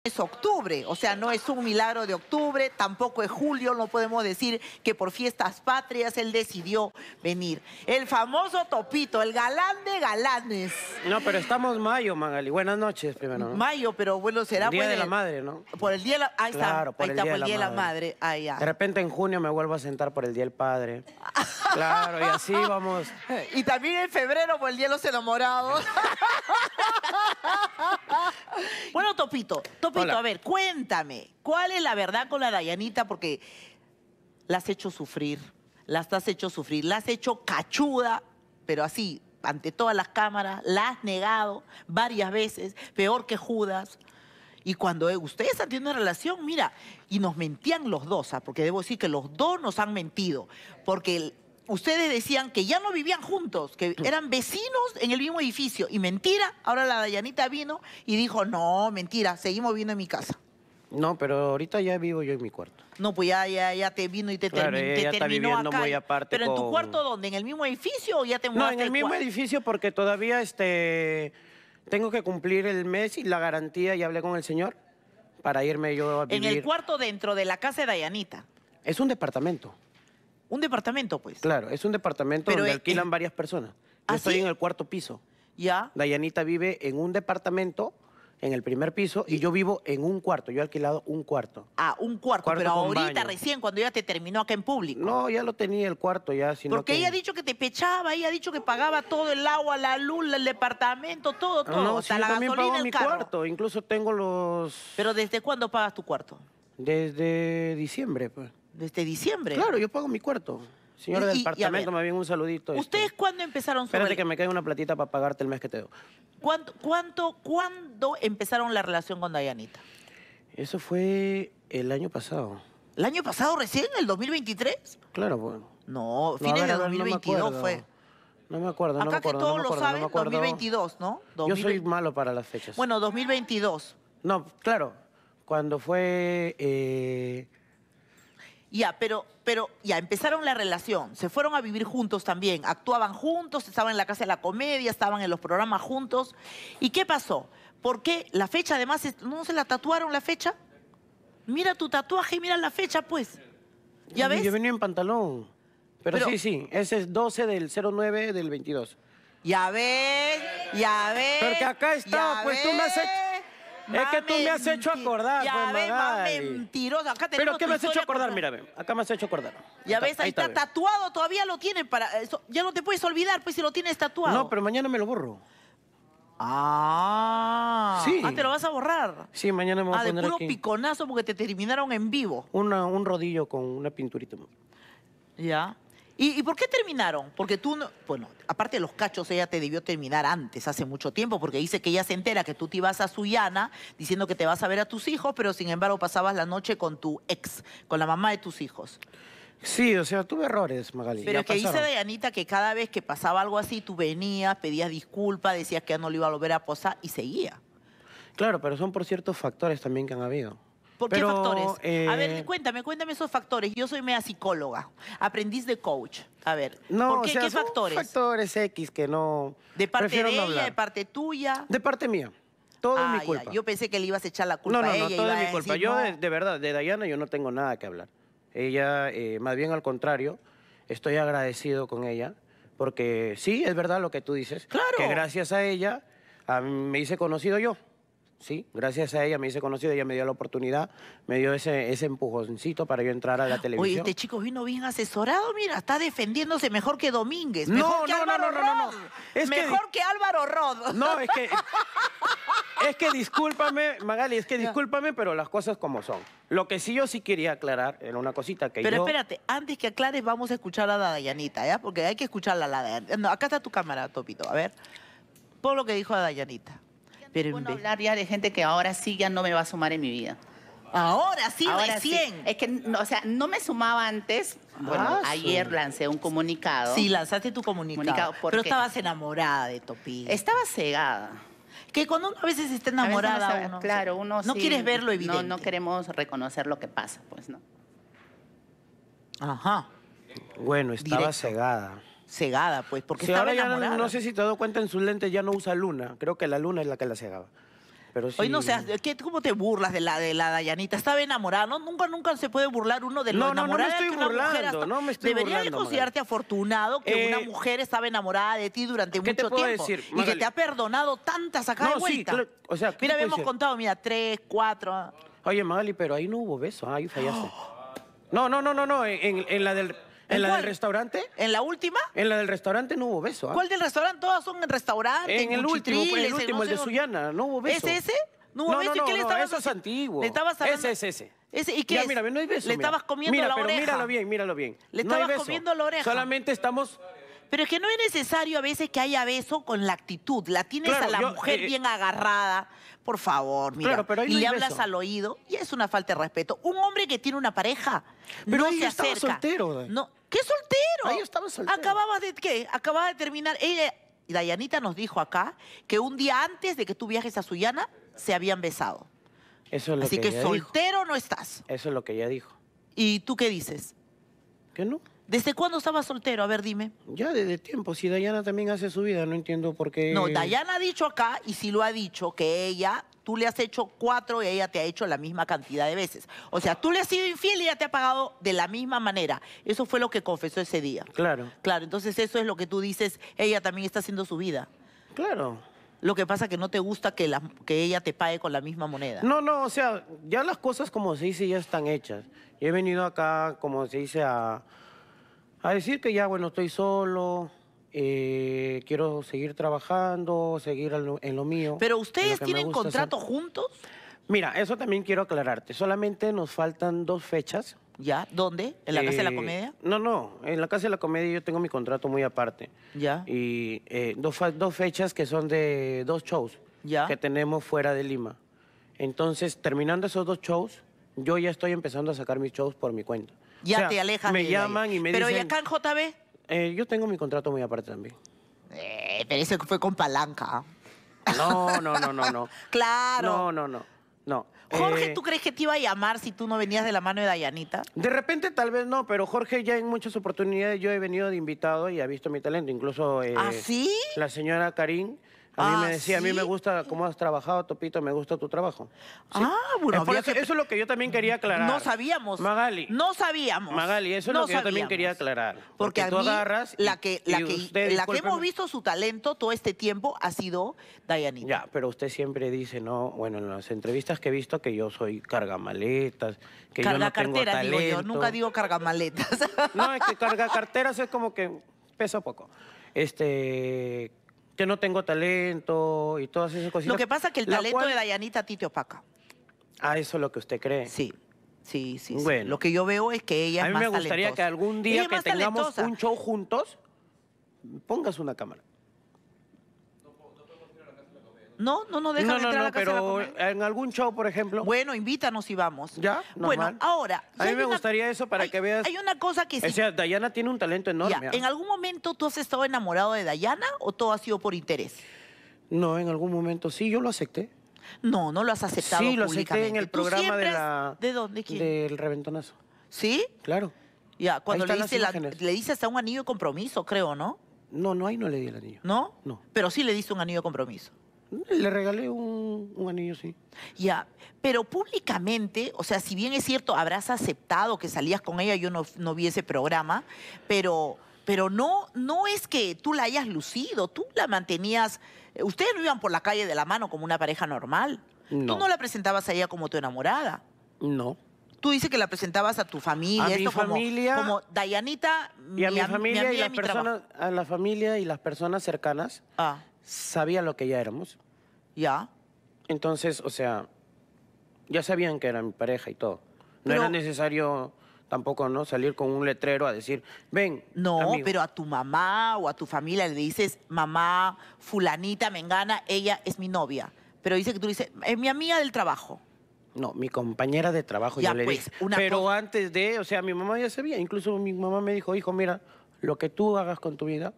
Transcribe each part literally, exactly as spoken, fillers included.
Es octubre, o sea, no es un milagro de octubre, tampoco es julio, no podemos decir que por fiestas patrias él decidió venir. El famoso Topito, el galán de galanes. No, pero estamos mayo, Magali. Buenas noches primero, ¿no? Mayo, pero bueno, será el Día pues, de la Madre, ¿no? Por el Día de la... Ahí está, claro, por ahí el está, día por el de Día de la la Madre. Ahí ya. De repente en junio me vuelvo a sentar por el Día del Padre. Claro, y así vamos. Y también en febrero por el Día de los Enamorados. Bueno, Topito, Topito, Hola. a ver, cuéntame, ¿cuál es la verdad con la Dayanita? Porque la has hecho sufrir, las has hecho sufrir, la has hecho cachuda, pero así, ante todas las cámaras, la has negado varias veces, peor que Judas. Y cuando eh, ustedes han tenido una relación, mira, y nos mentían los dos, ¿ah? Porque debo decir que los dos nos han mentido, porque el- ustedes decían que ya no vivían juntos, que eran vecinos en el mismo edificio. Y mentira, ahora la Dayanita vino y dijo, no, mentira, seguimos viviendo en mi casa. No, pero ahorita ya vivo yo en mi cuarto. No, pues ya, ya, ya te vino y te, Claro, termi- ella te ya está terminó viviendo acá. muy aparte ¿Pero en tu con- cuarto dónde? ¿En el mismo edificio o ya te No, mudaste? en el al mismo cua- edificio porque todavía este, tengo que cumplir el mes y la garantía, ya hablé con el señor, para irme yo a En vivir. el cuarto dentro de la casa de Dayanita. Es un departamento. Un departamento, pues. Claro, es un departamento Pero donde es- alquilan es- varias personas. Yo ¿Ah, estoy sí? en el cuarto piso. Ya. Dayanita vive en un departamento, en el primer piso, y yo vivo en un cuarto. Yo he alquilado un cuarto. Ah, un cuarto, Cuarto pero con ahorita baño. recién, cuando ya te terminó acá en público. No, ya lo tenía el cuarto ya, sino Porque que... ella ha dicho que te pechaba, ella ha dicho que pagaba todo el agua, la luz, el departamento, todo, todo. No, hasta sí, yo la también gasolina, pago el mi carro. cuarto. Incluso tengo los... Pero ¿desde cuándo pagas tu cuarto? Desde diciembre, pues. Desde diciembre. Claro, yo pago mi cuarto. Señor Y- del y- y a departamento, ver, más bien un saludito. este. ¿Ustedes cuándo empezaron su Espérate rela- que me caiga una platita para pagarte el mes que te doy. ¿Cuánto, cuánto, ¿Cuándo empezaron la relación con Dayanita? Eso fue el año pasado. ¿El año pasado recién, el dos mil veintitrés? Claro, bueno. No, No, fines a ver, de a ver, dos mil no me veintidós acuerdo. fue. No me acuerdo, no Acá me acuerdo. que todos no me lo acuerdo, no me saben, acuerdo. dos mil veintidós, ¿no? Yo soy dos mil veinte. malo para las fechas. Bueno, dos mil veintidós. No, claro. Cuando fue... eh, Ya, pero, pero ya empezaron la relación, se fueron a vivir juntos también, actuaban juntos, estaban en la Casa de la Comedia, estaban en los programas juntos. ¿Y qué pasó? ¿Por qué la fecha además, es- no se la tatuaron la fecha? Mira tu tatuaje y mira la fecha, pues. ¿Ya ves? Yo venía en pantalón. Pero, Pero- sí, sí. Ese es doce del cero nueve del veintidós. Ya ves, ya ves. Porque acá está, ya pues, tú me has hecho- ves. Es que Más tú me has hecho menti- acordar, Ya pues, ves, más Magali. mentiroso. Acá ¿Pero tenemos qué tu me has hecho historia acordar? contada. Mira, ve, acá me has hecho acordar. Ya Acá, ves, ahí está ve. tatuado, todavía lo tienen para... eso- ya no te puedes olvidar, pues, si lo tienes tatuado. No, pero mañana me lo borro. Ah, Sí. ah, te lo vas a borrar. Sí, mañana me voy Ah, a de poner puro aquí piconazo porque te terminaron en vivo. una, un rodillo con una pinturita. Ya. ¿Y, y por qué terminaron? Porque tú, no, bueno, aparte de los cachos, ella te debió terminar antes, hace mucho tiempo, porque dice que ella se entera que tú te ibas a Sullana diciendo que te vas a ver a tus hijos, pero sin embargo pasabas la noche con tu ex, con la mamá de tus hijos. Sí, o sea, tuve errores, Magali. Pero ya es que dice pasaron. Dayanita que cada vez que pasaba algo así, tú venías, pedías disculpas, decías que ya no lo iba a volver a posar y seguía. Claro, pero son por ciertos factores también que han habido. ¿Por qué Pero, factores? A eh, ver, cuéntame, cuéntame esos factores. Yo soy media psicóloga, aprendiz de coach. A ver, No, ¿por qué, o sea, qué son factores? factores X que no... ¿De parte prefiero de no ella, hablar. de parte tuya? De parte mía. Todo Ah, es mi ya, culpa. yo pensé que le ibas a echar la culpa No, no, a no, ella. todo iba es a mi culpa. decir, Yo, no. de, de verdad, de Dayana yo no tengo nada que hablar. Ella, eh, más bien al contrario, estoy agradecido con ella, porque sí, es verdad lo que tú dices. Claro. Que gracias a ella a mí me hice conocido yo. Sí, gracias a ella me hice conocido, ella me dio la oportunidad, me dio ese, ese empujoncito para yo entrar a la televisión. Oye, este chico vino bien asesorado, mira, está defendiéndose mejor que Domínguez, No, mejor que no, no, Álvaro no, no, no, Rod, no. Es que- mejor que Álvaro Rod. No, es que... Es que discúlpame, Magali, es que discúlpame, pero las cosas como son. Lo que sí yo sí quería aclarar era una cosita que Pero yo... espérate, antes que aclares, vamos a escuchar a la Dayanita, ¿ya? Porque hay que escucharla a la Dayanita. No, acá está tu cámara, Topito, a ver. Pon lo que dijo a Dayanita. Pero en Bueno, vez- hablar ya de gente que ahora sí ya no me va a sumar en mi vida. Ahora sí, ahora recién. sí. Es que, no, o sea, no me sumaba antes. Bueno, Ah, ayer sí. lancé un comunicado. Sí, lanzaste tu comunicado. Comunicado, ¿por pero qué? estabas enamorada de Topito. Estaba cegada. Que cuando uno a veces está A veces enamorada, no sabe- uno, claro, uno no sí- quieres ver lo evidente. No, no queremos reconocer lo que pasa, pues, ¿no? Ajá, Bueno, estaba Directo. cegada. cegada, pues, porque Sí, estaba ahora ya no, enamorada. no sé si te das cuenta, en sus lentes ya no usa luna. Creo que la luna es la que la cegaba. pero sí. Hoy no seas, ¿qué, ¿cómo te burlas de la de la Dayanita? Estaba enamorada, ¿no? Nunca, nunca se puede burlar uno de lo No, no, no me enamorada estoy que una mujer burlando, hasta- no me estoy Debería de burlando, considerarte afortunado que Eh, una mujer estaba enamorada de ti durante ¿qué te mucho puedo tiempo. decir, y que Magali? te ha perdonado tantas acá de No, sí, vuelta. claro, o sea, ¿qué mira, te puedo habíamos decir? contado, mira, tres, cuatro. Oye, Magali, pero ahí no hubo beso, ah, ahí fallaste. No, no, no, no, no, en, en- en la del, en ¿En la cuál? del restaurante, ¿En la última? en la del restaurante no hubo beso, ¿ah? ¿Cuál del restaurante? Todas son en restaurante, En el último, en cuchitriles, el último, no el sé de dónde. Suyana, no hubo beso. ¿Es ese? ¿No hubo No, beso? no, ¿Y qué no, le no, estabas eso es haciendo? antiguo. Le estabas hablando- Ese es ese. ¿Ese? ¿Y qué Ya, es? mira, no hay beso. Le mira. estabas comiendo Mira, la pero oreja. míralo bien, míralo bien. Le no hay estabas beso. comiendo la oreja. Solamente estamos... Pero es que no es necesario a veces que haya beso con la actitud. La tienes Claro, a la yo, mujer eh, bien agarrada. Por favor, mira. Claro, pero ahí y no le hay hablas beso. al oído y es una falta de respeto. Un hombre que tiene una pareja Pero no ahí se estaba acerca. soltero. No, ¿qué soltero? Ahí estaba soltero. Acababas de qué? Acababa de terminar. Ella, Dayanita nos dijo acá que un día antes de que tú viajes a Sullana se habían besado. Eso es lo Así que, que ella dijo. soltero no estás. Eso es lo que ella dijo. ¿Y tú qué dices? ¿Qué no? ¿Desde cuándo estabas soltero? A ver, dime. Ya desde tiempo. Si Dayana también hace su vida, no entiendo por qué... No, Dayana ha dicho acá, y sí lo ha dicho, que ella, tú le has hecho cuatro y ella te ha hecho la misma cantidad de veces. O sea, tú le has sido infiel y ella te ha pagado de la misma manera. Eso fue lo que confesó ese día. Claro, Claro, entonces eso es lo que tú dices, ella también está haciendo su vida. claro. Lo que pasa que no te gusta que, la- que ella te pague con la misma moneda. No, no, o sea, ya las cosas como se dice ya están hechas. Y he venido acá, como se dice, a, a decir que ya, bueno, estoy solo, eh, quiero seguir trabajando, seguir en lo, en lo mío. Pero en lo ustedes que me tienen gusta hacer. contrato juntos, Mira, eso también quiero aclararte. Solamente nos faltan dos fechas. ¿ya? ¿Dónde? ¿En la Casa de la Eh, Comedia? No, no, en la Casa de la Comedia yo tengo mi contrato muy aparte. ¿Ya? Y eh, dos, fa- dos fechas que son de dos shows Ya. que tenemos fuera de Lima. Entonces, terminando esos dos shows, yo ya estoy empezando a sacar mis shows por mi cuenta. Ya O sea, te alejas Me de ella. llaman y me Pero ¿y dicen... acá en J B? eh, yo tengo mi contrato muy aparte también. Eh, pero ese fue con palanca. No, no, no, no, no. Claro. No, no, no. No. Jorge, Eh, ¿tú crees que te iba a llamar si tú no venías de la mano de Dayanita? De repente tal vez no, pero Jorge ya en muchas oportunidades yo he venido de invitado y ha visto mi talento. Incluso eh, ¿Ah, sí? la señora Karim a mí ¿Ah, me decía, a mí sí? me gusta cómo has trabajado, Topito, me gusta tu trabajo. Sí. Ah, bueno, Eh, por había eso, que- eso es lo que yo también quería aclarar. No sabíamos. Magali. No sabíamos. Magali, eso es No lo que yo también sabíamos. quería aclarar. Porque, Porque, a tú mí, agarras y- la que, la y que, usted, la que hemos discúlpeme. visto su talento todo este tiempo ha sido Dayanita. Ya, pero usted siempre dice, no, bueno, en las entrevistas que he visto que yo soy cargamaletas, que Carga yo no tengo cartera, talento. digo yo. Nunca digo cargamaletas. No, es que carga carteras es como que pesa poco. Este, que no tengo talento y todas esas cositas. Lo que pasa es que el la talento cual- de Dayanita a ti te opaca. Ah, eso es lo que usted cree. Sí. Sí, sí, sí. Bueno. Lo que yo veo es que ella A es mí más me gustaría talentosa. que algún Ella día es que más tengamos talentosa. un show juntos, pongas una cámara. No, no nos dejan No, no, entrar a no, la casa de la pero Comedia. en algún show, por ejemplo. Bueno, invítanos y vamos. Ya, Bueno, normal. ahora. A mí hay me una- gustaría eso para hay- que veas. Hay una cosa que sí. O sea, Dayana tiene un talento enorme. Ya, ¿ah? ¿en algún momento tú has estado enamorado de Dayana o todo ha sido por interés? No, en algún momento sí, yo lo acepté. No, no lo has aceptado Sí, lo acepté públicamente. en el Tú programa siempre de has- la. ¿De dónde? ¿Quién? Del reventonazo. ¿Sí? Claro. Ya, cuando le están las dice, la- imágenes. le dice hasta un anillo de compromiso, creo, ¿no? No, no, ahí no le di el anillo. ¿No? No. Pero sí le diste un anillo de compromiso. Le regalé un, un anillo, sí. Ya, pero públicamente, o sea, si bien es cierto, habrás aceptado que salías con ella, yo no, no vi ese programa, pero, pero no, no es que tú la hayas lucido, tú la mantenías, eh, ustedes no iban por la calle de la mano como una pareja normal. No. Tú no la presentabas a ella como tu enamorada. No. Tú dices que la presentabas a tu familia, A mi esto como- familia- como, Dayanita, Y a mi, am- familia amiga y las mi trabajo". personas, a la familia y las personas cercanas Ah, sabía lo que ya éramos. ya. Entonces, o sea, ya sabían que era mi pareja y todo. No Pero- era necesario tampoco, ¿no? Salir con un letrero a decir, ven. No, amigo". pero a tu mamá o a tu familia le dices, mamá, fulanita, mengana, ella es mi novia. Pero dice que tú le dices, es mi amiga del trabajo. No, mi compañera de trabajo, Ya, yo le pues, dije. una Pero cosa- antes de, o sea, mi mamá ya sabía. Incluso mi mamá me dijo, hijo, mira, lo que tú hagas con tu vida,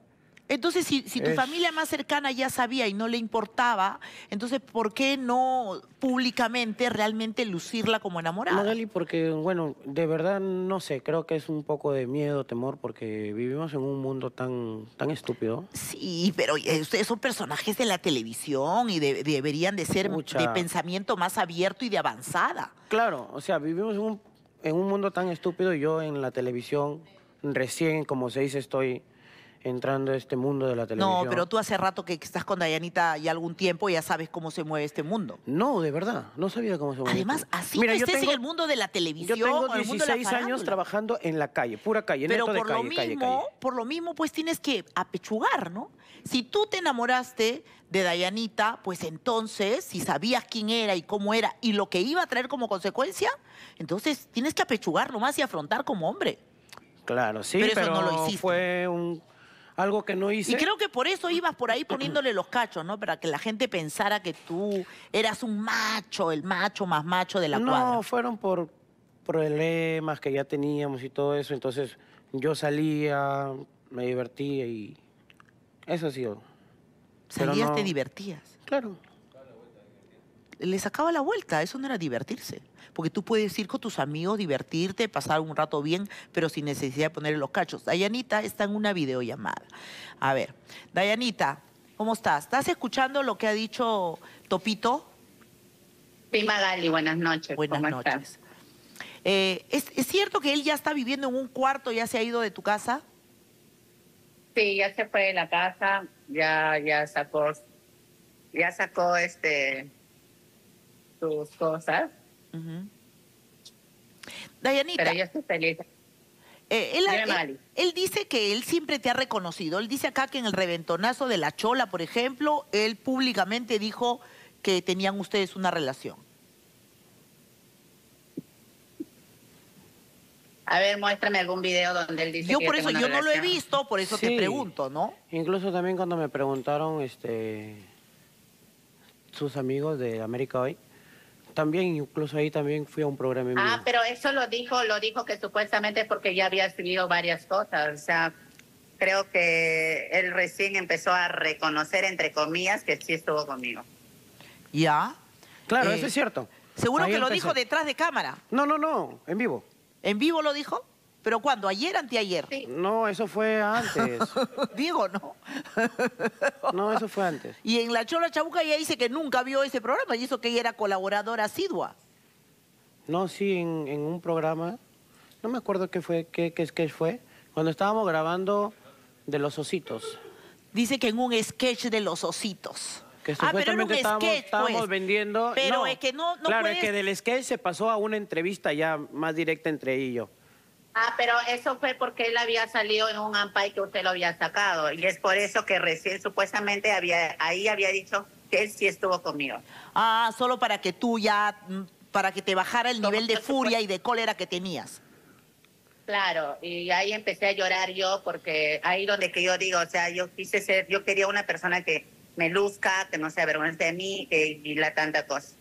Entonces, si, si tu Es- familia más cercana ya sabía y no le importaba, entonces, ¿por qué no públicamente realmente lucirla como enamorada? Magali, porque, bueno, de verdad no sé, creo que es un poco de miedo, temor, porque vivimos en un mundo tan, tan estúpido. Sí, pero eh, ustedes son personajes de la televisión y de- deberían de ser Pucha. de pensamiento más abierto y de avanzada. Claro, o sea, vivimos en un, en un mundo tan estúpido y yo en la televisión, recién, como se dice, estoy entrando a este mundo de la televisión. No, pero tú hace rato que estás con Dayanita y algún tiempo ya sabes cómo se mueve este mundo. No, de verdad, no sabía cómo se movía Además, esto. así Mira, no yo estés tengo, en el mundo de la televisión yo tengo o en el mundo de la dieciséis años farándula. trabajando en la calle, pura calle, Pero neto de por calle, lo calle, mismo, calle. por lo mismo, pues tienes que apechugar, ¿no? Si tú te enamoraste de Dayanita, pues entonces, si sabías quién era y cómo era y lo que iba a traer como consecuencia, entonces tienes que apechugar nomás y afrontar como hombre. Claro, sí, Pero pero, eso no lo hiciste. fue un, algo que no hice. Y creo que por eso ibas por ahí poniéndole los cachos, ¿no? Para que la gente pensara que tú eras un macho, el macho más macho de la no, cuadra. fueron por problemas que ya teníamos y todo eso, entonces yo salía, me divertía y eso ha sido. Pero Salías, no- te divertías. Claro. Le sacaba la vuelta, eso no era divertirse. Porque tú puedes ir con tus amigos, divertirte, pasar un rato bien, pero sin necesidad de ponerle los cachos. Dayanita está en una videollamada. A ver, Dayanita, ¿cómo estás? ¿Estás escuchando lo que ha dicho Topito? Sí, Magali, buenas noches. Buenas ¿Cómo noches. estás? Eh, ¿es, es cierto que él ya está viviendo en un cuarto, ya se ha ido de tu casa? Sí, ya se fue de la casa, ya, ya sacó, ya sacó este sus cosas, Ujú. Dayanita, pero yo estoy feliz. eh, él, Dime, él- Magali. él dice que él siempre te ha reconocido. Él dice acá que en el reventonazo de la Chola, por ejemplo, él públicamente dijo que tenían ustedes una relación. A ver, muéstrame algún video donde él dice Yo que por yo eso, tengo yo una no lo he relación. visto, por eso te Sí. pregunto, ¿no? Incluso también cuando me preguntaron este, sus amigos de América Hoy, también, incluso ahí también fui a un programa en vivo. Ah, pero eso lo dijo, lo dijo que supuestamente porque ya había escrito varias cosas. O sea, creo que él recién empezó a reconocer, entre comillas, que sí estuvo conmigo. Ya. Claro, Eh, eso es cierto. Seguro Ahí que lo empecé. dijo detrás de cámara. No, no, no, en vivo. ¿En vivo lo dijo? ¿Pero cuándo? ¿Ayer, anteayer? Sí. No, eso fue antes. Diego, ¿no? No, eso fue antes. Y en La Chola Chabuca ella dice que nunca vio ese programa y eso que ella era colaboradora asidua. No, sí, en, en un programa, no me acuerdo qué fue, qué, qué sketch fue, cuando estábamos grabando de los ositos. Dice que en un sketch de los ositos. Que Ah, pero era un supuestamente estábamos, sketch, estábamos pues. vendiendo. Pero no, es que no, no claro, puedes... es que del sketch se pasó a una entrevista ya más directa entre él y yo. Ah, pero eso fue porque él había salido en un ampay que usted lo había sacado. Y es por eso que recién supuestamente había, ahí había dicho que él sí estuvo conmigo. Ah, solo para que tú ya, mm, para que te bajara el Como nivel de por furia supuesto. y de cólera que tenías. Claro, y ahí empecé a llorar yo porque ahí donde que yo digo, o sea, yo quise ser, yo quería una persona que me luzca, que no se avergüence de mí que, y la tanta cosa.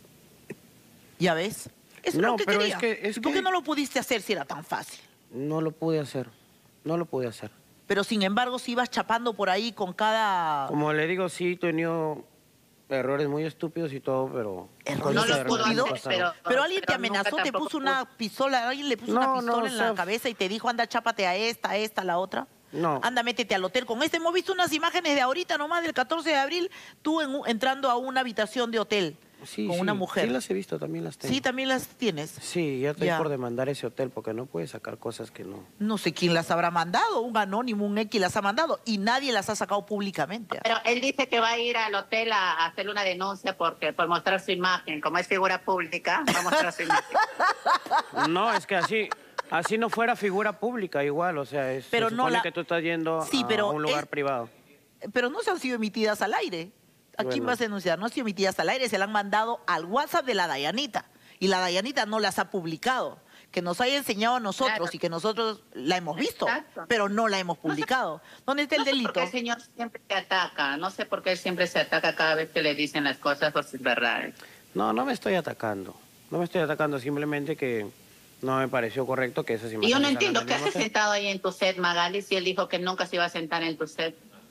¿Ya ves? Eso No, es lo que pero quería. es que- es ¿Y por qué que- no lo pudiste hacer si era tan fácil? No lo pude hacer, no lo pude hacer. Pero sin embargo, si ibas chapando por ahí con cada... Como le digo, sí, he tenido errores muy estúpidos y todo, pero... Errores No cosas lo de pudo repente hacer, pasaron. pero... Pero alguien te pero nunca amenazó, te tampoco puso pudo. una pistola, alguien le puso No, una no, pistola o en la sea, cabeza y te dijo, anda, chápate a esta, a esta, a la otra. No. Anda, métete al hotel con este. Hemos visto unas imágenes de ahorita nomás, del catorce de abril, tú en un- entrando a una habitación de hotel Sí, con sí, una mujer. Sí las he visto, también las tengo. Sí, también las tienes. Sí, ya estoy Ya. por demandar ese hotel porque no puede sacar cosas que no... No sé quién las habrá mandado, un anónimo, un X las ha mandado y nadie las ha sacado públicamente. Pero él dice que va a ir al hotel a, a hacerle una denuncia porque por mostrar su imagen, como es figura pública, va a mostrar su imagen. No, es que así, así no fuera figura pública igual, o sea, es, Pero se no supone la- que tú estás yendo Sí, a pero un lugar es- privado. Pero no se han sido emitidas al aire. ¿A quién Bueno. vas a denunciar? No han sido emitidas al aire, se la han mandado al WhatsApp de la Dayanita. Y la Dayanita no las ha publicado. Que nos haya enseñado a nosotros Claro. y que nosotros la hemos visto, Exacto. pero no la hemos publicado. ¿Dónde está el No sé delito? por qué el señor siempre se ataca, no sé por qué él siempre se ataca cada vez que le dicen las cosas por sus verdades. No, no me estoy atacando. No me estoy atacando, simplemente que no me pareció correcto que esas imágenes... Y yo no salgan entiendo, del ¿qué mismo hace hotel. sentado ahí en tu set, Magali, si él dijo que nunca se iba a sentar en tu set?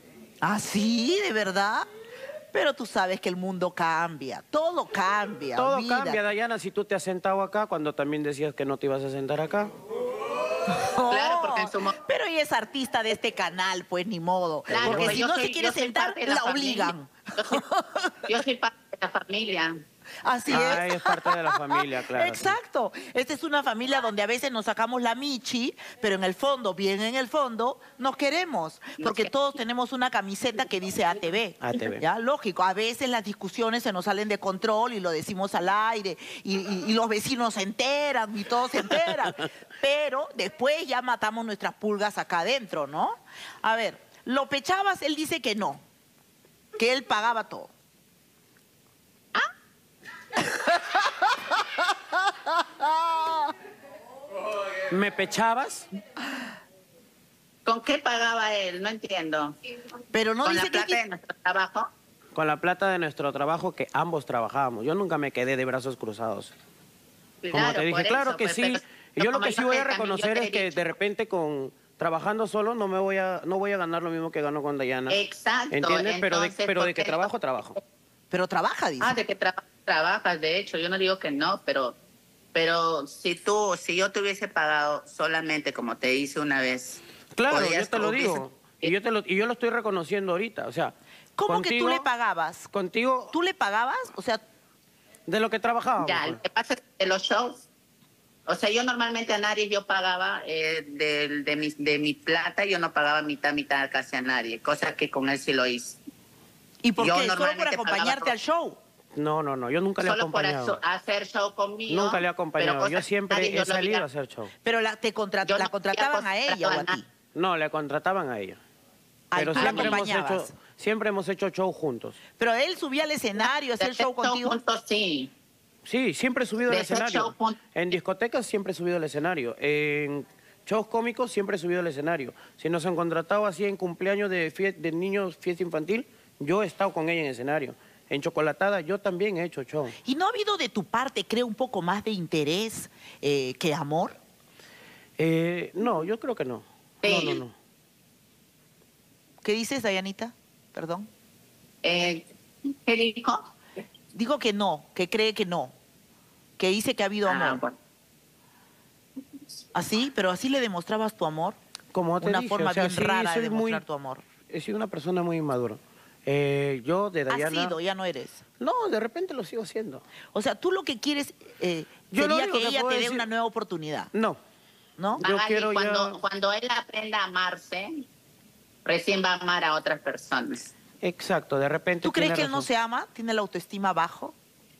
¿Ah, sí? ¿De verdad? Pero tú sabes que el mundo cambia, todo cambia. Todo olvídate. cambia, Dayana, si tú te has sentado acá cuando también decías que no te ibas a sentar acá. Claro, porque en su mo- Pero ella es artista de este canal, pues ni modo. Claro, porque pues si yo no soy- se quiere yo soy sentar, parte de la, la familia. obligan. Yo soy, yo soy parte de la familia. Así Ah, es. ella es parte de la familia, claro. sí. Exacto. Esta es una familia donde a veces nos sacamos la michi, pero en el fondo, bien en el fondo, nos queremos. Porque Nos todos tenemos una camiseta que dice A T V. A T V. Ya, lógico. A veces las discusiones se nos salen de control y lo decimos al aire y, y- y los vecinos se enteran y todos se enteran. Pero después ya matamos nuestras pulgas acá adentro, ¿no? A ver, lo pechabas, él dice que no, que él pagaba todo. ¿Me pechabas? ¿Con qué pagaba él? No entiendo. Pero no ¿Con dice la que... plata de nuestro trabajo? Con la plata de nuestro trabajo que ambos trabajábamos. Yo nunca me quedé de brazos cruzados. Como Claro, te dije, por claro eso, que pues, sí. pero- Y yo lo como que sí yo voy te- a también yo reconocer te he es que dicho. de repente con trabajando solo no me voy a no voy a ganar lo mismo que gano con Dayana. Exacto. ¿Entiendes? Pero de, entonces, pero de ¿por que qué trabajo, no? trabajo. Pero trabaja, dice. Ah, de que tra- trabajas, de hecho, yo no digo que no, pero, pero si tú, si yo te hubiese pagado solamente como te hice una vez, Claro, yo podías- te lo hubiese- digo. Y yo, te lo, y yo lo estoy reconociendo ahorita. O sea, ¿Cómo que tú contigo- le pagabas? Contigo, ¿Tú le pagabas? O sea, de lo que trabajábamos. Ya, pues. lo que pasa es que de los shows, o sea, yo normalmente a nadie yo pagaba eh, de, de, mi, de mi plata, yo no pagaba mitad, mitad casi a nadie, cosa que con él sí lo hice. ¿y por Yo qué? ¿Solo por normalmente acompañarte pagaba- al show? No, no, no. Yo nunca le he Solo por acompañado. aso- hacer show conmigo. Nunca le he pero acompañado. cosas Yo que siempre nadie yo he no salido había- a hacer show. Pero la, te contra- Yo la no contrataban a había ella o a contratado a ti. No, le contrataban a ella. Ay, Pero tú la siempre hemos, acompañabas. hecho, siempre hemos hecho show juntos. Pero él subía al escenario, hacía el show contigo. juntos, sí. Sí, siempre he subido al De hacer escenario. show juntos. En discotecas siempre he subido al escenario. En shows cómicos siempre he subido al escenario. Si nos han contratado así en cumpleaños de, fie- de niños, fiesta infantil, yo he estado con ella en escenario. En Chocolatada yo también he hecho show. ¿Y no ha habido de tu parte, creo, un poco más de interés eh, que amor? Eh, no, yo creo que no. No, Sí. no, no. ¿Qué dices, Dayanita? Perdón. Eh, ¿Qué dijo? Digo que no, que cree que no. Que dice que ha habido Ah, amor. bueno. ¿Así? ¿Pero así le demostrabas tu amor? Como te Una dije, forma o sea, bien sí, rara de soy demostrar muy- tu amor. He sido una persona muy inmadura. Eh, yo de Has Dayana... sido, ya no eres. No, de repente lo sigo siendo. O sea, tú lo que quieres eh, Yo lo sería único que que ella te puedo dé decir- una nueva oportunidad, No. ¿no? Yo Magali, quiero cuando, ya- cuando él aprenda a amarse, recién va a amar a otras personas. Exacto, de repente ¿Tú crees tiene que él no razón. se ama? ¿Tiene la autoestima bajo?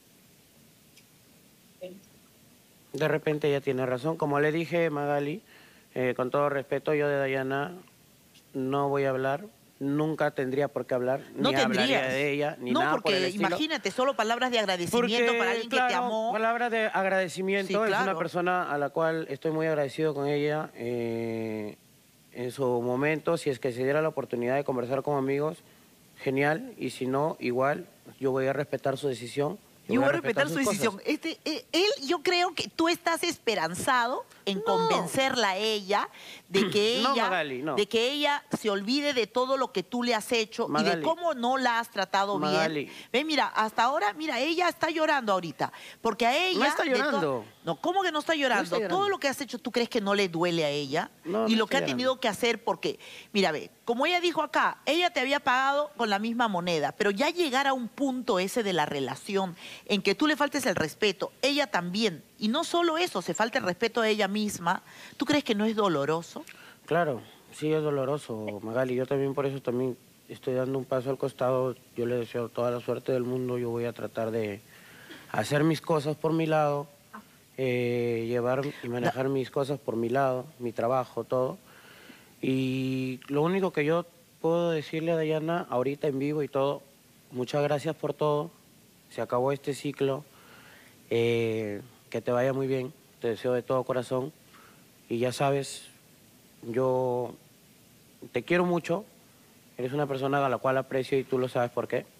De repente ella tiene razón. Como le dije, Magali, eh, con todo respeto, yo de Dayana no voy a hablar. Nunca tendría por qué hablar. No ni hablaría tendrías. de ella, ni no, nada por el porque estilo. imagínate, solo palabras de agradecimiento Porque, para alguien que te claro, amó. palabras de agradecimiento. Sí, Es claro. una persona a la cual estoy muy agradecido con ella. eh, en su momento, si es que se diera la oportunidad de conversar con amigos, genial. Y si no, igual, yo voy a respetar su decisión. Yo voy a respetar sus su cosas. decisión. Este, eh, él, yo creo que tú estás esperanzado en convencerla a ella de que No, ella, Magali, no. de que ella se olvide de todo lo que tú le has hecho y Magali. de cómo no la has tratado Magali. bien. Ve, mira, hasta ahora, mira, ella está llorando ahorita, porque a ella No está de to- llorando. No, ¿cómo que no está llorando? está llorando. Todo lo que has hecho, ¿tú crees que no le duele a ella? No, y no lo que ha está tenido llorando. que hacer, porque, mira, ve, como ella dijo acá, ella te había pagado con la misma moneda, pero ya llegar a un punto ese de la relación en que tú le faltes el respeto, ella también, y no solo eso, se falta el respeto a ella misma, ¿tú crees que no es doloroso? Claro, sí es doloroso, Magali. Yo también por eso también estoy dando un paso al costado. Yo le deseo toda la suerte del mundo. Yo voy a tratar de hacer mis cosas por mi lado, eh, llevar y manejar mis cosas por mi lado, mi trabajo, todo. Y lo único que yo puedo decirle a Dayana, ahorita en vivo y todo, muchas gracias por todo. Se acabó este ciclo. Eh, que te vaya muy bien. Te deseo de todo corazón. Y ya sabes, yo te quiero mucho. Eres una persona a la cual aprecio y tú lo sabes por qué.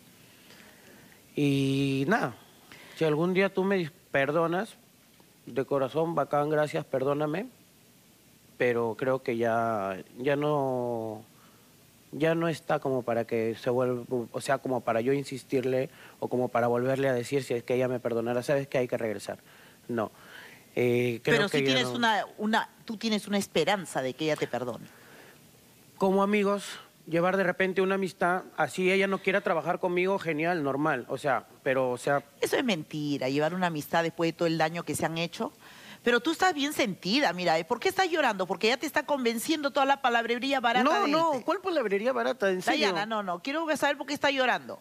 Y nada, si algún día tú me perdonas, de corazón, bacán, gracias, perdóname. Pero creo que ya, ya no, ya no está como para que se vuelva, o sea, como para yo insistirle o como para volverle a decir si es que ella me perdonara, sabes que hay que regresar. No. Eh, creo Pero que sí ya tienes no. una, una, tú tienes una esperanza de que ella te perdone. Como amigos, llevar de repente una amistad, así ella no quiera trabajar conmigo, genial, normal, o sea, pero, o sea, Eso es mentira, llevar una amistad después de todo el daño que se han hecho. Pero tú estás bien sentida, mira, ¿eh? ¿Por qué estás llorando? Porque ya te está convenciendo toda la palabrería barata no, de no, este. ¿cuál palabrería barata? En serio. Dayana, no, no, quiero saber por qué está llorando.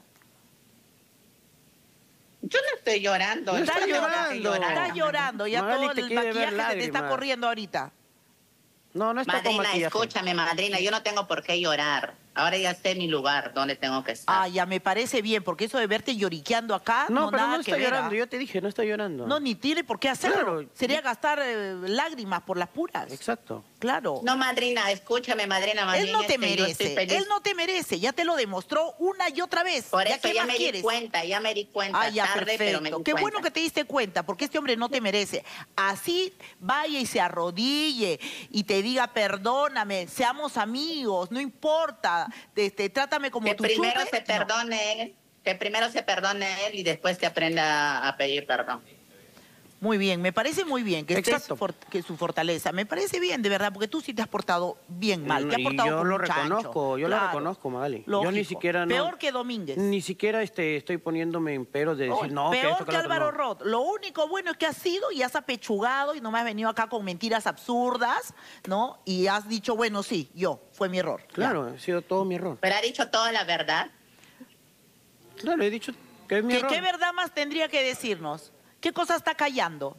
Yo no estoy llorando. No yo está no tengo por qué llorando. llorar. Estás llorando, ya Magali todo te el quiere ver maquillaje se te está lágrimas. corriendo ahorita. No, no está con Madrina, maquillaje. escúchame, madrina, yo no tengo por qué llorar. Ahora ya sé mi lugar, donde tengo que estar. Ah, ya me parece bien, porque eso de verte lloriqueando acá, no, No, pero nada no que está ver, llorando, ¿ah? yo te dije, no está llorando. No, ni tiene por qué hacerlo. Claro. Sería gastar eh, lágrimas por las puras. Exacto. Claro. No, madrina, escúchame, madrina, más Él bien no te este, yo estoy merece, feliz. él no te merece, ya te lo demostró una y otra vez. Por ¿Ya eso qué ya más me quieres? di cuenta, ya me di cuenta. Ah, ya, tarde, pero me perfecto. di Qué cuenta. bueno que te diste cuenta, porque este hombre no te merece. Así vaya y se arrodille y te diga, perdóname, seamos amigos, no importa, este, trátame como Que tu primero chupe. se No. perdone él, que primero se perdone él y después que aprenda a pedir perdón. Muy bien, me parece muy bien que estés Exacto. for- que su fortaleza. Me parece bien, de verdad, porque tú sí te has portado bien mal. Te has Y portado yo como lo un chancho. reconozco, yo lo Claro. reconozco, Magali. Yo Lógico. ni siquiera no, Peor que Domínguez. Ni siquiera este, estoy poniéndome en peros de decir, no, que Peor esto, que, que, lo otro, Álvaro no. Roth. Lo único bueno es que has sido y has apechugado y no me has venido acá con mentiras absurdas, ¿no? Y has dicho, bueno, sí, yo, fue mi error. Ya. Claro, ha sido todo mi error. Pero ha dicho toda la verdad. Claro, he dicho que es mi ¿Qué, error. qué verdad más tendría que decirnos? ¿Qué cosa está callando?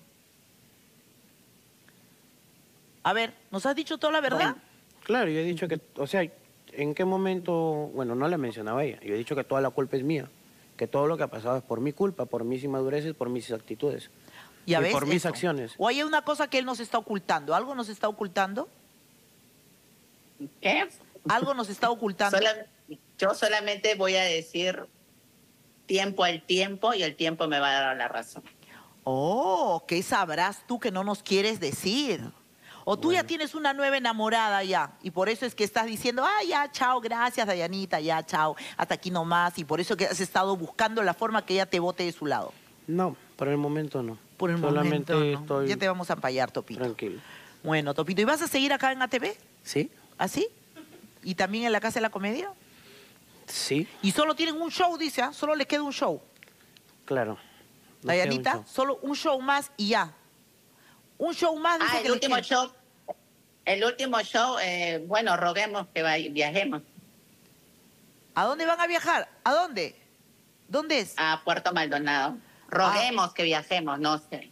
A ver, ¿nos has dicho toda la verdad? Claro, yo he dicho que, o sea, ¿en qué momento? Bueno, no la mencionaba ella. Yo he dicho que toda la culpa es mía. Que todo lo que ha pasado es por mi culpa, por mis inmadureces, por mis actitudes. Ya y ves, por mis eso. acciones. O hay una cosa que él nos está ocultando. ¿Algo nos está ocultando? ¿Qué? ¿Algo nos está ocultando? Sola- yo solamente voy a decir tiempo al tiempo y el tiempo me va a dar la razón. Oh, ¿qué sabrás tú que no nos quieres decir? O tú ya tienes una nueva enamorada ya, y por eso es que estás diciendo, ah, ya, chao, gracias, Dayanita, ya, chao, hasta aquí nomás, y por eso que has estado buscando la forma que ella te bote de su lado. No, por el momento no. Por el Solamente momento, ¿no? estoy Ya te vamos a ampallar, Topito. tranquilo. Bueno, Topito, ¿y vas a seguir acá en A T V? ¿Sí? ¿Así? ¿Y también en la Casa de la Comedia? Sí, Y solo tienen un show, dice, ¿ah? Solo les queda un show. claro. No sé, Dayanita, mucho. solo un show más y ya. Un show más, dice Ah, que el les último queda. show, el último show, eh, bueno, roguemos que vay- viajemos ¿A dónde van a viajar? ¿A dónde? ¿Dónde es? a Puerto Maldonado. Roguemos que viajemos, no sé.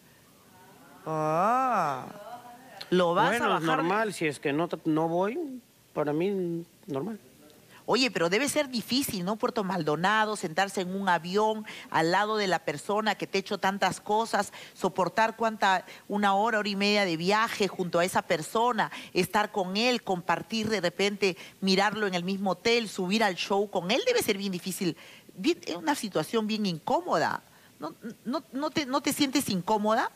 Ah. ¿Lo vas Bueno, a es bajar? normal. Si es que no, no voy, para mí, normal. Oye, pero debe ser difícil, ¿no? Puerto Maldonado, sentarse en un avión al lado de la persona que te ha hecho tantas cosas, soportar cuánta, una hora, hora y media de viaje junto a esa persona, estar con él, compartir de repente, mirarlo en el mismo hotel, subir al show con él, debe ser bien difícil. Bien- es una situación bien incómoda. ¿No, no, no te, ¿No te sientes incómoda?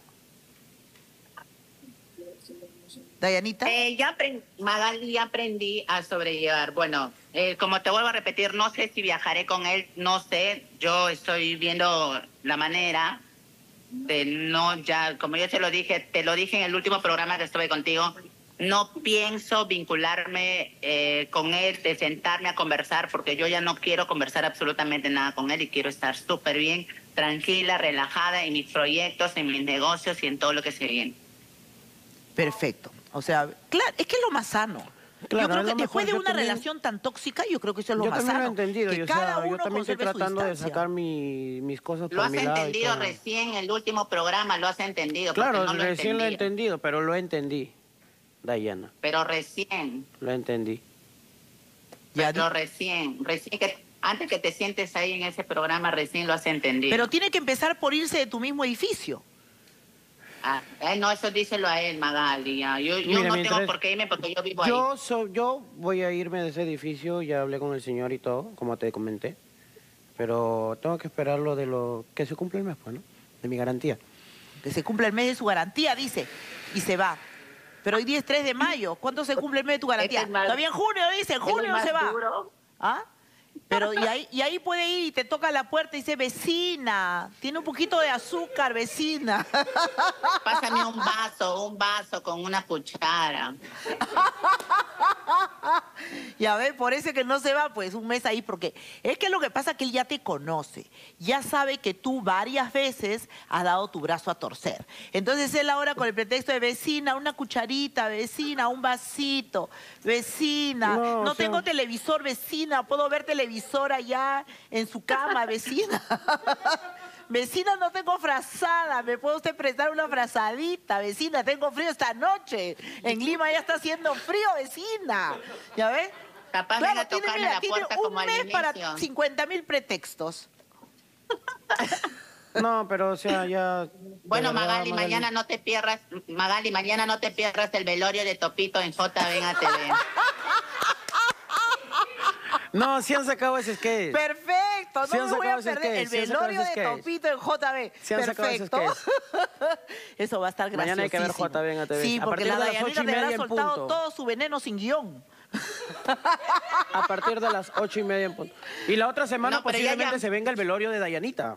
Dayanita. Eh, ya aprendí, Magali, ya aprendí a sobrellevar. Bueno, eh, como te vuelvo a repetir, no sé si viajaré con él, no sé. Yo estoy viendo la manera de no ya, como yo te lo dije, te lo dije en el último programa que estuve contigo, no pienso vincularme eh, con él, de sentarme a conversar, porque yo ya no quiero conversar absolutamente nada con él y quiero estar súper bien, tranquila, relajada en mis proyectos, en mis negocios y en todo lo que se viene. Perfecto. O sea, claro, es que es lo más sano. Claro, yo creo es que lo después mejor. de Yo una también- relación tan tóxica, yo creo que eso es lo Yo más también sano. lo he entendido. Que y, o cada sea, yo uno también estoy conserve su tratando de distancia. sacar mi- mis cosas Lo por has mi lado y entendido todo. recién en el último programa, lo has entendido. porque Claro, no lo recién lo he entendía. entendido, pero lo entendí, Dayana. Pero recién, Lo entendí. Ya, pero di- recién, recién que antes que te sientes ahí en ese programa, recién lo has entendido. Pero tiene que empezar por irse de tu mismo edificio. Ah, eh, no, eso díselo a él, Magali. ya. Yo, yo Mira, no mientras- tengo por qué irme porque yo vivo ahí. Yo, so- yo voy a irme de ese edificio, ya hablé con el señor y todo, como te comenté. Pero tengo que esperar lo de lo que se cumple el mes, pues, ¿no? De mi garantía. Que se cumpla el mes de su garantía, dice. Y se va. Pero hoy día es tres de mayo. ¿Cuándo se cumple el mes de tu garantía? Este es más- Todavía en junio, dice, en Él es junio no más se va. duro. ¿Ah? Pero y ahí, y ahí puede ir y te toca la puerta y dice, vecina, tiene un poquito de azúcar, vecina. Pásame un vaso, un vaso con una cuchara. Y a ver, por eso es que no se va, pues, un mes ahí, porque es que lo que pasa es que él ya te conoce, ya sabe que tú varias veces has dado tu brazo a torcer. Entonces él ahora con el pretexto de vecina, una cucharita, vecina, un vasito, vecina, No, no, o sea- tengo televisor, vecina, puedo ver televisor allá en su cama, vecina. Vecina, no tengo frazada, ¿me puede usted prestar una frazadita? Vecina, tengo frío esta noche. En Lima ya está haciendo frío, vecina. ¿Ya ves? Capaz Claro, venga a tiene, tocarme mira, la tiene puerta un como al mes para inicio. cincuenta mil pretextos. No, pero o sea, ya... de Bueno, verdad, Magali, mañana no te pierdas, Magali, mañana no te pierdas el velorio de Topito en J V en A T V. No, sí han sacado ese sketch. Perfecto, no Sí han me voy a sacado ese perder el sketch, sí han sacado velorio ese de sketch. Topito en J B. Sí han sacado ese Perfecto. Eso va a estar gracioso. Mañana hay que ver J B en A T V. Sí, A porque partir la de las Dayanita ocho y te habrá media en soltado punto. todo su veneno sin guión. A partir de las ocho y media en punto. Y la otra semana No, pero ya, posiblemente ya. se venga el velorio de Dayanita.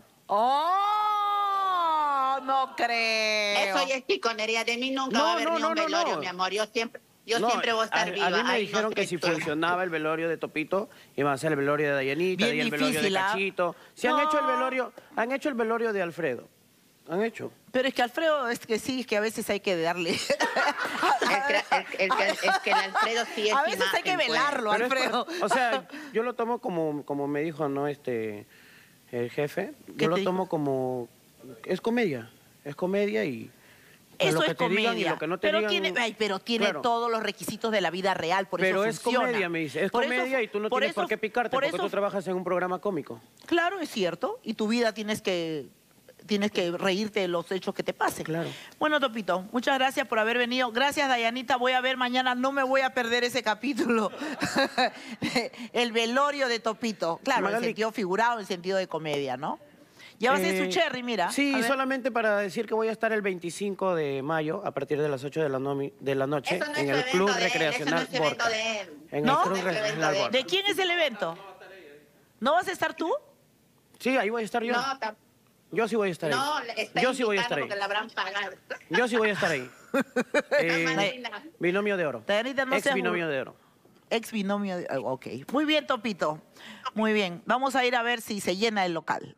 ¡Oh! No creo. Eso ya es chiconería. De mí nunca No, va a haber no, ni no, un no, velorio, no. mi amor. Yo siempre, yo No, siempre voy a estar a, viva. a mí me Ay, dijeron no que sé si tú. funcionaba el velorio de Topito, iba a ser el velorio de Dayanita, Bien y el velorio de difícil, ¿ah? Cachito. Si han No. hecho el velorio, han hecho el velorio de Alfredo. Han hecho. Pero es que Alfredo, es que sí, es que a veces hay que darle. Es que, es, es que, es que el Alfredo sí es A veces hay que imagen, pues. velarlo, Pero es Alfredo. por- o sea, yo lo tomo como, como me dijo, ¿no? Este, el jefe. ¿Qué Yo lo te dijo? tomo como... Es comedia. Es comedia y... pues, Eso lo que es te digan y comedia. lo que no te pero, digan- tiene, ay, pero tiene Claro. todos los requisitos de la vida real, por Pero eso es funciona. comedia, me dice. Es Por eso comedia fu- y tú no por tienes eso- por qué picarte, por porque eso- tú trabajas en un programa cómico. Claro, es cierto. Y tu vida tienes que, tienes que reírte de los hechos que te pasen. Claro. Bueno, Topito, muchas gracias por haber venido. Gracias, Dayanita. Voy a ver mañana, no me voy a perder ese capítulo. El velorio de Topito. Claro, en Magali- sentido figurado, en sentido de comedia, ¿no? Ya va a ser Eh, su cherry, mira. Sí, A ver. solamente para decir que voy a estar el veinticinco de mayo a partir de las ocho de la, nomi- de la noche Eso no es en su el evento Club de él, eso no Recreacional es evento Borca. de él. En ¿No? el Club No es evento Recreacional de él. Borca. ¿De quién es el evento? ¿No vas a estar tú? Sí, ahí voy a estar yo. No, tam- Yo sí voy a estar ahí. no, está Yo sí voy a invitado estar ahí. porque la habrán pagado. Yo sí voy a estar ahí. Eh, Marina. binomio de oro. Dayanita, no Ex seas binomio bur- de oro. Ex binomio. de- ah, Ok. Muy bien, Topito. Muy bien. Vamos a ir a ver si se llena el local.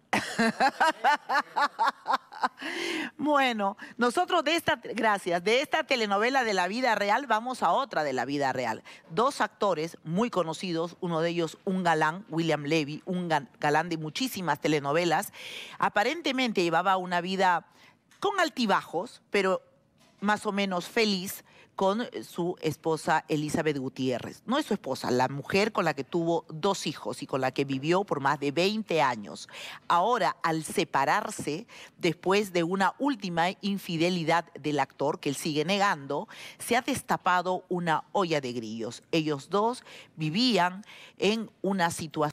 Bueno, nosotros de esta, gracias, de esta telenovela de la vida real vamos a otra de la vida real. Dos actores muy conocidos, uno de ellos un galán, William Levy, un ga- galán de muchísimas telenovelas, aparentemente llevaba una vida con altibajos, pero más o menos feliz con su esposa Elizabeth Gutiérrez. No es su esposa, la mujer con la que tuvo dos hijos y con la que vivió por más de veinte años. Ahora, al separarse, después de una última infidelidad del actor, que él sigue negando, se ha destapado una olla de grillos. Ellos dos vivían en una situación